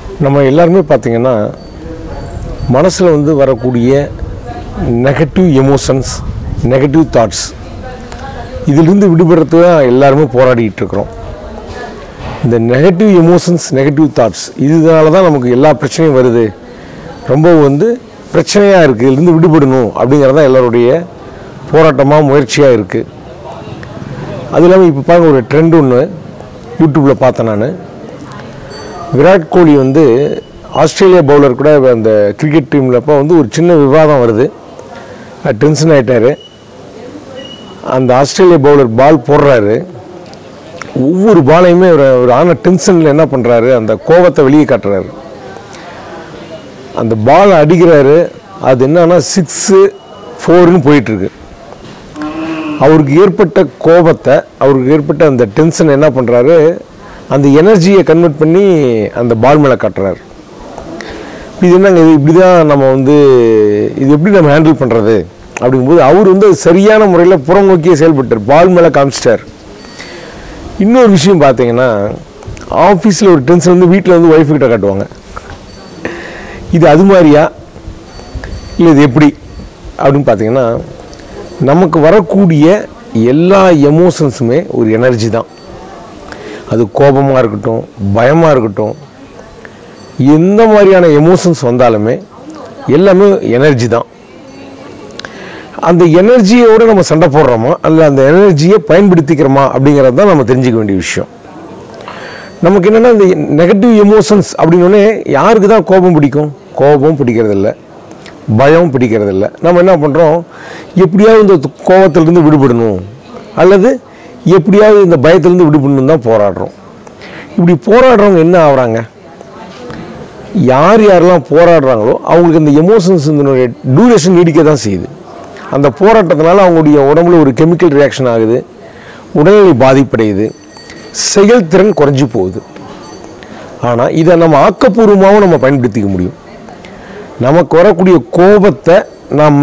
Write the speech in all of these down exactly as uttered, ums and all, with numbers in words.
நம்ம எல்லாருமே பார்த்திங்கன்னா மனசில் வந்து வரக்கூடிய நெகட்டிவ் எமோஷன்ஸ், நெகட்டிவ் தாட்ஸ், இதிலிருந்து விடுபடுறதுக்கு தான் எல்லாருமே போராடிட்டு இருக்கிறோம். இந்த நெகட்டிவ் எமோஷன்ஸ், நெகட்டிவ் தாட்ஸ் இதனால தான் நமக்கு எல்லா பிரச்சனையும் வருது. ரொம்ப வந்து பிரச்சனையாக இருக்குது, இதுலேருந்து விடுபடணும் அப்படிங்கிறது தான் எல்லோருடைய போராட்டமாக முயற்சியாக இருக்குது. அது இல்லாமல் இப்போ பாருங்கள், ஒரு ட்ரெண்ட் ஒன்று யூடியூப்பில் பார்த்தேன் நான். விராட் கோலி வந்து ஆஸ்திரேலியா பவுலர் கூட அந்த கிரிக்கெட் டீமில் அப்போ வந்து ஒரு சின்ன விவாதம் வருது. டென்ஷன் ஆகிட்டார். அந்த ஆஸ்திரேலியா பவுலர் பால் போடுறாரு, ஒவ்வொரு பாலையுமே ஒரு ஒரு ஆன டென்ஷனில் என்ன பண்ணுறாரு, அந்த கோபத்தை வெளியே காட்டுறாரு. அந்த பால் அடிக்கிறாரு, அது என்னன்னா சிக்ஸு ஃபோர்னு போயிட்டுருக்கு. அவருக்கு ஏற்பட்ட கோபத்தை, அவருக்கு ஏற்பட்ட அந்த டென்ஷன் என்ன பண்ணுறாரு, அந்த எனர்ஜியை கன்வெர்ட் பண்ணி அந்த பால் மேலே காட்டுறாரு. இது என்னங்க, இது இப்படி தான் நம்ம வந்து இது எப்படி நம்ம ஹேண்டில் பண்ணுறது அப்படிங்கும்போது அவர் வந்து சரியான முறையில் புறம் நோக்கியே செயல்பட்டார், பால் மேலே காமிச்சிட்டார். இன்னொரு விஷயம் பார்த்தீங்கன்னா, ஆஃபீஸில் ஒரு டென்ஷன் வந்து வீட்டில் வந்து ஒய்ஃபு கிட்ட காட்டுவாங்க. இது அது மாதிரியா இல்லை இது எப்படி அப்படின்னு பார்த்தீங்கன்னா, நமக்கு வரக்கூடிய எல்லா எமோஷன்ஸுமே ஒரு எனர்ஜி தான். அது கோபமாக இருக்கட்டும், பயமாக இருக்கட்டும், எந்த மாதிரியான எமோஷன்ஸ் வந்தாலுமே எல்லாமே எனர்ஜி தான். அந்த எனர்ஜியோடு நம்ம சண்டை போடுறோமா அல்ல அந்த எனர்ஜியை பயன்படுத்திக்கிறோமா அப்படிங்கிறது தான் நம்ம தெரிஞ்சுக்க வேண்டிய விஷயம். நமக்கு என்னென்னா, இந்த நெகட்டிவ் எமோஷன்ஸ் அப்படின்னோடனே யாருக்கு தான் கோபம் பிடிக்கும்? கோபம் பிடிக்கிறதில்ல, பயம் பிடிக்கிறதில்ல. நம்ம என்ன பண்ணுறோம், எப்படியாவது இந்த கோபத்திலிருந்து விடுபடணும் அல்லது எப்படியாவது இந்த பயத்திலேருந்து விடுபடணும் தான் போராடுறோம். இப்படி போராடுறவங்க என்ன ஆகுறாங்க, யார் யாரெல்லாம் போராடுறாங்களோ அவங்களுக்கு இந்த எமோஷன்ஸ் இதனுடைய டியூரேஷன் நீடிக்க தான் செய்யுது. அந்த போராட்டத்தினால அவங்களுடைய உடம்புல ஒரு கெமிக்கல் ரியாக்ஷன் ஆகுது, உடல்நிலை பாதிப்படையுது, செயல்திறன் குறைஞ்சி போகுது. ஆனால் இதை நம்ம ஆக்கப்பூர்வமாகவும் நம்ம பயன்படுத்திக்க முடியும். நமக்கு வரக்கூடிய கோபத்தை நாம்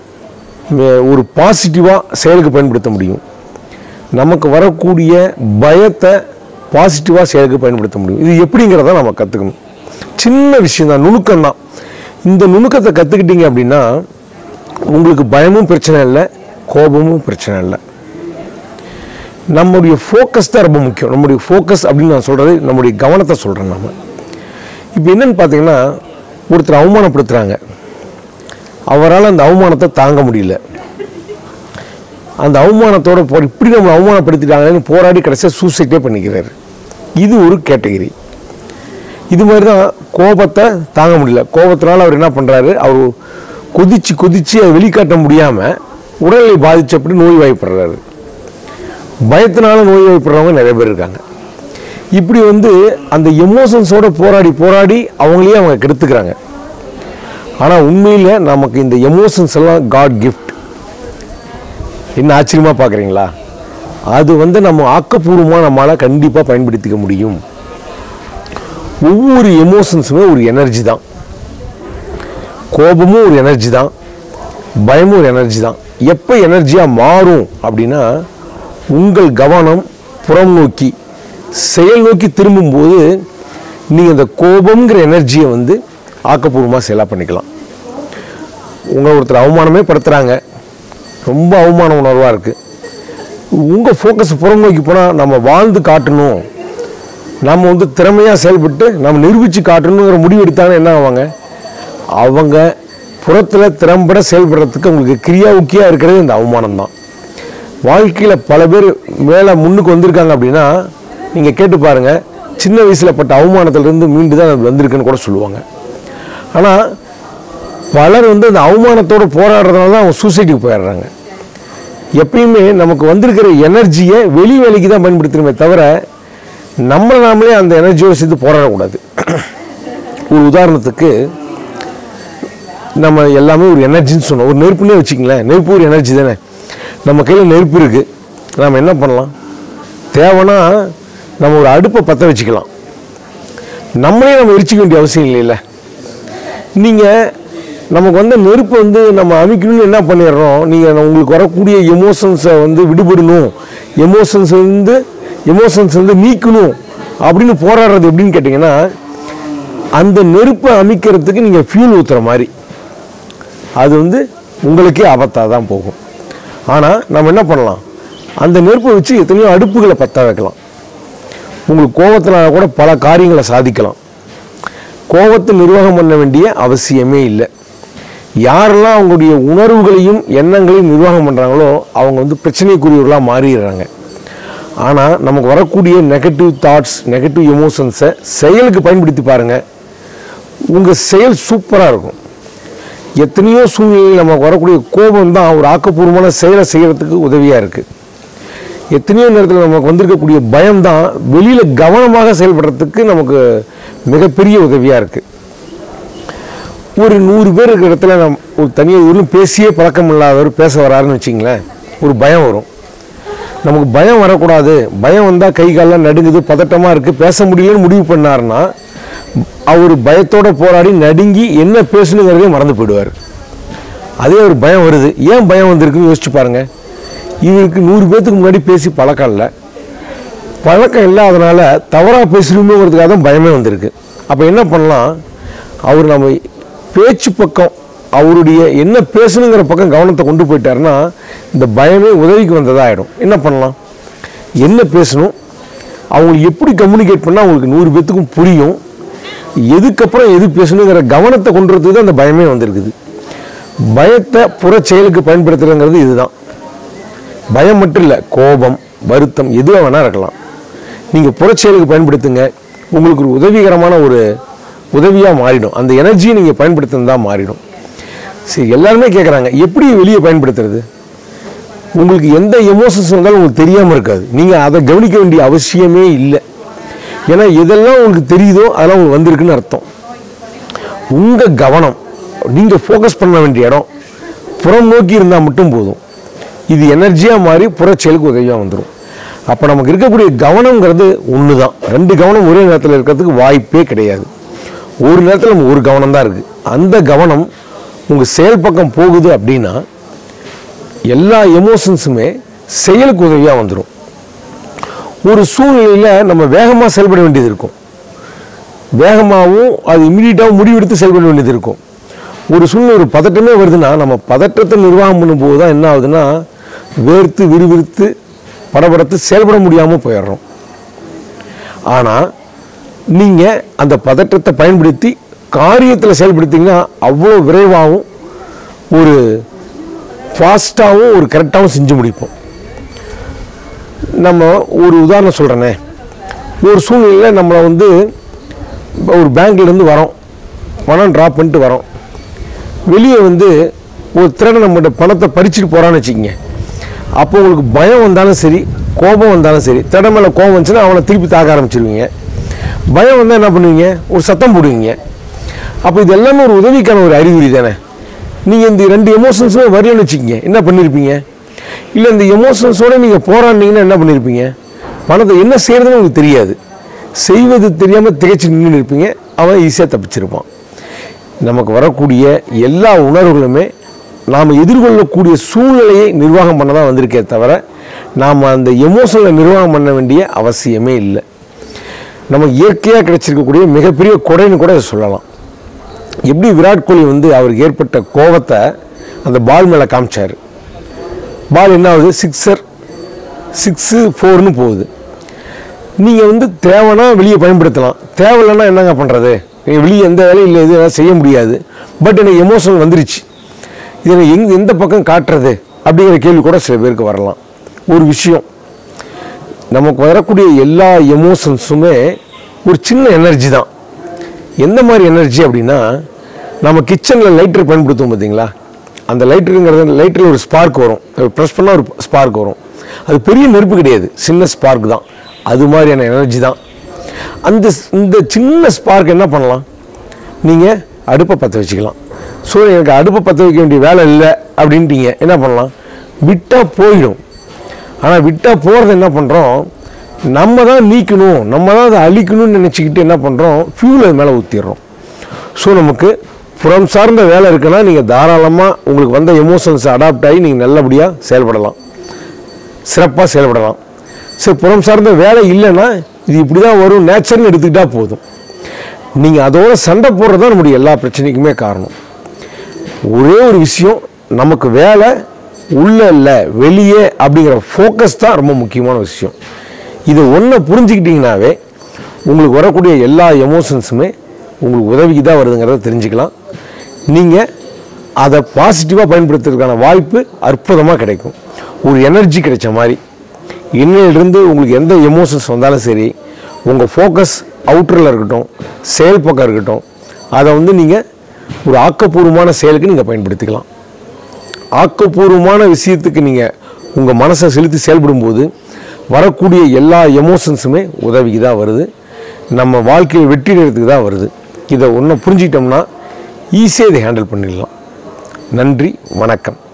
ஒரு பாசிட்டிவாக செயலுக்கு பயன்படுத்த முடியும். நமக்கு வரக்கூடிய பயத்தை பாசிட்டிவாக செயலுக்கு பயன்படுத்த முடியும். இது எப்படிங்கிறத நம்ம கற்றுக்கணும். சின்ன விஷயம் தான், நுணுக்கம் தான். இந்த நுணுக்கத்தை கற்றுக்கிட்டீங்க அப்படின்னா உங்களுக்கு பயமும் பிரச்சனை இல்லை, கோபமும் பிரச்சனை இல்லை. நம்முடைய ஃபோக்கஸ் தான் ரொம்ப முக்கியம். நம்முடைய ஃபோக்கஸ் அப்படின்னு நான் சொல்கிறது நம்முடைய கவனத்தை சொல்கிறேன். நம்ம இப்போ என்னென்னு பார்த்தீங்கன்னா, ஒருத்தர் அவமானப்படுத்துகிறாங்க, அவரால் அந்த அவமானத்தை தாங்க முடியல. அந்த அவமானத்தோடு போ இப்படி நம்ம அவமானப்படுத்திட்டாங்கன்னு போராடி கடைசியாக சூசைட்டே பண்ணிக்கிறாரு. இது ஒரு கேட்டகரி. இது மாதிரி தான் கோபத்தை தாங்க முடியல. கோபத்தினால அவர் என்ன பண்ணுறாரு, அவர் கொதிச்சு கொதித்து அதை வெளிக்காட்ட முடியாமல் உடல்நிலை பாதிச்சப்படி நோய் வாய்ப்படுறாரு. பயத்தினால நோய் வாய்ப்படுறவங்க நிறைய பேர் இருக்காங்க. இப்படி வந்து அந்த எமோஷன்ஸோடு போராடி போராடி அவங்களையே அவங்க கெடுத்துக்கிறாங்க. ஆனால் உண்மையில் நமக்கு இந்த எமோஷன்ஸ் எல்லாம் காட் கிஃப்ட். என்ன ஆச்சரியமாக பார்க்குறீங்களா? அது வந்து நம்ம ஆக்கப்பூர்வமாக நம்மளால் கண்டிப்பாக பயன்படுத்திக்க முடியும். ஒவ்வொரு எமோஷன்ஸுமே ஒரு எனர்ஜி தான். கோபமும் ஒரு எனர்ஜி தான், பயமும் ஒரு எனர்ஜி தான். எப்போ எனர்ஜியாக மாறும் அப்படின்னா, உங்கள் கவனம் புறம் நோக்கி செயல் நோக்கி திரும்பும்போது நீங்கள் இந்த கோபம்ங்கிற எனர்ஜியை வந்து ஆக்கப்பூர்வமாக செயலாக பண்ணிக்கலாம். உங்களை ஒருத்தர் அவமானமே படுத்துகிறாங்க, ரொம்ப அவமான உணர்வாக இருக்குது, உங்கள் ஃபோக்கஸ் புறம் நோக்கி போனால் நம்ம வாழ்ந்து காட்டணும், நம்ம வந்து திறமையாக செயல்பட்டு நம்ம நிரூபித்து காட்டணுங்கிற முடிவு எடுத்தாங்கன்னா என்ன ஆவாங்க, அவங்க புறத்தில் திறம்பட செயல்படுறதுக்கு அவங்களுக்கு கிரியாவுக்கியாக இருக்கிறது இந்த அவமானம் தான். வாழ்க்கையில் பல பேர் மேலே முன்னுக்கு வந்திருக்காங்க அப்படின்னா நீங்கள் கேட்டு பாருங்கள், சின்ன வயசில் பட்ட அவமானத்திலிருந்து மீண்டு தான் அது வந்திருக்குன்னு கூட சொல்லுவாங்க. ஆனால் பலர் வந்து அந்த அவமானத்தோடு போராடுறதுனால தான் அவங்க சூசைட்டுக்கு போயிடுறாங்க. எப்பயுமே நமக்கு வந்திருக்கிற எனர்ஜியை வெளி வேலைக்கு தான் பயன்படுத்தணுமே தவிர நம்மளை நாமளே அந்த எனர்ஜியோடு சேர்த்து போராடக்கூடாது. ஒரு உதாரணத்துக்கு, நம்ம எல்லாமே ஒரு எனர்ஜின்னு சொன்னோம். ஒரு நெருப்புன்னே வச்சுக்கங்களேன், நெருப்பு ஒரு எனர்ஜி தானே. நம்ம கையில் நெருப்பு இருக்குது, நம்ம என்ன பண்ணலாம், தேவைன்னா நம்ம ஒரு அடுப்பை பற்ற வச்சுக்கலாம். நம்மளே நம்ம எரிச்சிக்க வேண்டிய அவசியம் இல்லைல்ல. நீங்கள் நமக்கு வந்து நெருப்பு வந்து நம்ம அமைக்கணும்னு என்ன பண்ணிடுறோம், நீங்கள் உங்களுக்கு வரக்கூடிய எமோஷன்ஸை வந்து விடுபடணும், எமோஷன்ஸ் வந்து எமோஷன்ஸ் வந்து நீக்கணும் அப்படின்னு போராடுறது எப்படின்னு கேட்டிங்கன்னா, அந்த நெருப்பை அமைக்கிறதுக்கு நீங்கள் ஃபியூல் ஊற்றுற மாதிரி அது வந்து உங்களுக்கே ஆபத்தாக தான் போகும். ஆனால் நம்ம என்ன பண்ணலாம், அந்த நெருப்பை வச்சு எத்தனையோ அடுப்புகளை பற்ற வைக்கலாம். உங்களுக்கு கோபத்தினால கூட பல காரியங்களை சாதிக்கலாம். கோபத்தை நிர்வாகம் பண்ண வேண்டிய அவசியமே இல்லை. யாரெல்லாம் அவங்களுடைய உணர்வுகளையும் எண்ணங்களையும் நிர்வாகம் பண்ணுறாங்களோ அவங்க வந்து பிரச்சனைக்குரியவர்களாக மாறிடுறாங்க. ஆனால் நமக்கு வரக்கூடிய நெகட்டிவ் தாட்ஸ், நெகட்டிவ் எமோஷன்ஸை செயலுக்கு பயன்படுத்தி பாருங்கள், உங்கள் செயல் சூப்பராக இருக்கும். எத்தனையோ சூழ்நிலையில் நமக்கு வரக்கூடிய கோபம் தான் ஒரு ஆக்கப்பூர்வமான செயலை செய்கிறதுக்கு உதவியாக இருக்குது. எத்தனையோ நேரத்தில் நமக்கு வந்திருக்கக்கூடிய பயம்தான் வெளியில் கவனமாக செயல்படுறதுக்கு நமக்கு மிகப்பெரிய உதவியாக இருக்குது. ஒரு நூறு பேர் இருக்கிற இடத்துல நம் ஒரு தனியாக ஒரு பேசியே பழக்கம் இல்லாதவர் பேச வராருன்னு வச்சிங்களேன், ஒரு பயம் வரும். நமக்கு பயம் வரக்கூடாது, பயம் வந்தால் கை காலெலாம் நடுங்குது, பதட்டமாக இருக்குது, பேச முடியலன்னு முடிவு பண்ணாருன்னா அவர் பயத்தோடு போராடி நடுங்கி என்ன பேசணுங்கிறதே மறந்து போயிடுவார். அதே ஒரு பயம் வருது, ஏன் பயம் வந்திருக்குன்னு யோசிச்சு பாருங்கள். இவருக்கு நூறு பேர்த்துக்கு முன்னாடி பேசி பழக்கம் இல்லை, பழக்கம் இல்லாதனால தவறாக பேசணுங்கிறதுக்காக தான் பயமே வந்திருக்கு. அப்போ என்ன பண்ணலாம், அவர் நம்ம பேச்சு பக்கம் அவருடைய என்ன பேசணுங்கிற பக்கம் கவனத்தை கொண்டு போயிட்டாருன்னா இந்த பயமே உதவிக்கு வந்ததாக ஆகிடும். என்ன பண்ணலாம், என்ன பேசணும், அவங்களுக்கு எப்படி கம்யூனிகேட் பண்ணால் அவங்களுக்கு நூறு பேர்த்துக்கும் புரியும், எதுக்கப்புறம் எது பேசணுங்கிற கவனத்தை கொண்டு வரதுக்கு தான் அந்த பயமே வந்திருக்குது. பயத்தை புற செயலுக்கு பயன்படுத்துறதுங்கிறது இதுதான். பயம் மட்டும் இல்லை, கோபம், வருத்தம் எதுவாக வேணால் இருக்கலாம். நீங்கள் புற செயலுக்கு பயன்படுத்துங்க, உங்களுக்கு ஒரு உதவிகரமான ஒரு உதவியாக மாறிடும். அந்த எனர்ஜியை நீங்கள் பயன்படுத்தினதாக மாறிடும். சரி, எல்லாருமே கேட்குறாங்க எப்படி வெளியே பயன்படுத்துறது. உங்களுக்கு எந்த எமோஷன்ஸ் வந்தாலும் உங்களுக்கு தெரியாமல் இருக்காது, நீங்கள் அதை கவனிக்க வேண்டிய அவசியமே இல்லை. ஏன்னா எதெல்லாம் உங்களுக்கு தெரியுதோ அதெல்லாம் உங்களுக்கு வந்திருக்குன்னு அர்த்தம். உங்கள் கவனம் நீங்கள் ஃபோக்கஸ் பண்ண வேண்டிய இடம் புறம் நோக்கி இருந்தால் மட்டும் போதும். இது எனர்ஜியாக மாறி புற செயலுக்கு உதவியாக வந்துடும். அப்போ நமக்கு இருக்கக்கூடிய கவனங்கிறது ஒன்று தான். ரெண்டு கவனம் ஒரே நேரத்தில் இருக்கிறதுக்கு வாய்ப்பே கிடையாது. ஒரு நேரத்தில் நம்ம ஒரு கவனம் தான் இருக்குது. அந்த கவனம் உங்கள் செயல் பக்கம் போகுது அப்படின்னா எல்லா எமோஷன்ஸுமே செயலுக்கு உதவியாக வந்துடும். ஒரு சூழ்நிலையில் நம்ம வேகமாக செயல்பட வேண்டியது இருக்கும், வேகமாகவும் அது இமீடியட்டாகவும் முடிவெடுத்து செயல்பட வேண்டியது இருக்கும். ஒரு சூழ்நிலை ஒரு பதட்டமே வருதுன்னா நம்ம பதட்டத்தை நிர்வாகம் பண்ணும்போது தான் என்ன ஆகுதுன்னா வேர்த்து விறுவிறுத்து படபடத்து செயல்பட முடியாமல் போயிடுறோம். ஆனால் நீங்கள் அந்த பதட்டத்தை பயன்படுத்தி காரியத்தில் செயல்படுத்திங்கன்னா அவ்வளோ விரைவாகவும் ஒரு ஃபாஸ்ட்டாகவும் ஒரு கரெக்டாகவும் செஞ்சு முடிப்போம். நம்ம ஒரு உதாரணம் சொல்கிறேனே, ஒரு சூழ்நிலையில் நம்மளை வந்து ஒரு பேங்க்லேருந்து வரோம், பணம் ட்ராப் பண்ணிட்டு வரோம், வெளியே வந்து ஒரு திருடன் நம்மகிட்ட பணத்தை பறிச்சுட்டு போகிறான்னு வச்சுக்கிங்க. அப்போ உங்களுக்கு பயம் வந்தாலும் சரி, கோபம் வந்தாலும் சரி, திருடன் மேலே கோபம் வந்துச்சுன்னா அவனை திருப்பி தாக்க ஆரம்பிச்சிருவீங்க. பயம் வந்தால் என்ன பண்ணுவீங்க, ஒரு சத்தம் போடுவீங்க. அப்போ இது எல்லாமே ஒரு உதவிக்கான ஒரு அறிகுறி தானே. நீங்கள் இந்த ரெண்டு எமோஷன்ஸுமே வரலன்னு வச்சுக்கிங்க, என்ன பண்ணியிருப்பீங்க? இல்லை இந்த எமோஷன்ஸோடு நீங்கள் போராடினீங்கன்னா என்ன பண்ணியிருப்பீங்க? பணத்தை என்ன செய்கிறதுன்னு உங்களுக்கு தெரியாது, செய்வது தெரியாமல் திகைச்சு நின்று இருப்பீங்க, அவன் ஈஸியாக தப்பிச்சிருப்பான். நமக்கு வரக்கூடிய எல்லா உணர்வுகளுமே நாம் எதிர்கொள்ளக்கூடிய சூழ்நிலையை நிர்வாகம் பண்ண தான் வந்திருக்கே தவிர நாம் அந்த எமோஷனை நிர்வாகம் பண்ண வேண்டிய அவசியமே இல்லை. நம்ம இயற்கையாக கிடைச்சிருக்கக்கூடிய மிகப்பெரிய கொடைன்னு கூட அதை சொல்லலாம். எப்படி விராட் கோலி வந்து அவருக்கு ஏற்பட்ட கோபத்தை அந்த பால் மேலே காமிச்சார். பால் என்ன ஆகுது, சிக்ஸர் சிக்ஸு ஃபோர்னு போகுது. நீங்கள் வந்து தேவைன்னா வெளியே பயன்படுத்தலாம், தேவையில்லைன்னா என்னங்க பண்ணுறது, நீங்கள் வெளியே எந்த வேலையும் இல்லை, எதுவும் செய்ய முடியாது, பட் எனக்கு எமோஷனல் வந்துருச்சு, இதை எங் எந்த பக்கம் காட்டுறது அப்படிங்கிற கேள்வி கூட சில பேருக்கு வரலாம். ஒரு விஷயம், நமக்கு வரக்கூடிய எல்லா எமோஷன்ஸுமே ஒரு சின்ன எனர்ஜி தான். எந்த மாதிரி எனர்ஜி அப்படின்னா, நம்ம கிச்சனில் லைட்டர் பயன்படுத்துவோம் பார்த்தீங்களா, அந்த லைட்டருங்கிறது லைட்டரில் ஒரு ஸ்பார்க் வரும், ப்ரெஸ் பண்ணால் ஒரு ஸ்பார்க் வரும். அது பெரிய நெருப்பு கிடையாது, சின்ன ஸ்பார்க் தான். அது மாதிரியான எனர்ஜி தான். அந்த இந்த சின்ன ஸ்பார்க் என்ன பண்ணலாம், நீங்கள் அடுப்பை பற்ற வச்சுக்கலாம். ஸோ எனக்கு அடுப்பை பற்ற வைக்க வேண்டிய வேலை இல்லை அப்படின்ட்டீங்க, என்ன பண்ணலாம், விட்டால் போயிடும். ஆனால் விட்டால் போகிறது என்ன பண்ணுறோம், நம்ம தான் நீக்கணும், நம்ம தான் அதை அழிக்கணும்னு நினச்சிக்கிட்டு என்ன பண்ணுறோம், ஃபியூல் அது மேலே ஊற்றிடுறோம். ஸோ நமக்கு புறம் சார்ந்த வேலை இருக்குன்னா நீங்கள் தாராளமாக உங்களுக்கு வந்த எமோஷன்ஸை அடாப்ட் ஆகி நீங்கள் நல்லபடியாக செயல்படலாம், சிறப்பாக செயல்படலாம். சரி, புறம் சார்ந்த வேலை இல்லைன்னா இது இப்படி தான் வரும், நேச்சர்னு எடுத்துக்கிட்டால் போதும். நீங்கள் அதோட சண்டை போடுறது தான் நம்முடைய எல்லா பிரச்சனைக்குமே காரணம். ஒரே ஒரு விஷயம், நமக்கு வேலை உள்ள இல்லை வெளியே அப்படிங்கிற ஃபோக்கஸ் தான் ரொம்ப முக்கியமான விஷயம். இதை ஒன்றை புரிஞ்சுக்கிட்டிங்கனாவே உங்களுக்கு வரக்கூடிய எல்லா எமோஷன்ஸுமே உங்களுக்கு உதவிக்கு தான் வருதுங்கிறத தெரிஞ்சுக்கலாம். நீங்கள் அதை பாசிட்டிவாக பயன்படுத்துறதுக்கான வாய்ப்பு அற்புதமாக கிடைக்கும். ஒரு எனர்ஜி கிடைச்ச மாதிரி இன்னிலிருந்து உங்களுக்கு எந்த எமோஷன்ஸ் வந்தாலும் சரி, உங்கள் ஃபோக்கஸ் அவுட்டரில் இருக்கட்டும், செயல் பக்கம் இருக்கட்டும், அதை வந்து நீங்கள் ஒரு ஆக்கப்பூர்வமான செயலுக்கு நீங்கள் பயன்படுத்திக்கலாம். ஆக்கப்பூர்வமான விஷயத்துக்கு நீங்கள் உங்கள் மனசை செலுத்தி செயல்படும்போது வரக்கூடிய எல்லா எமோஷன்ஸுமே உதவிக்கு தான் வருது, நம்ம வாழ்க்கையில் வெற்றி அடைகிறதுக்கு தான் வருது. இதை ஒன்று புரிஞ்சிக்கிட்டோம்னா ஈஸியாக இதை ஹேண்டில் பண்ணிடலாம். நன்றி, வணக்கம்.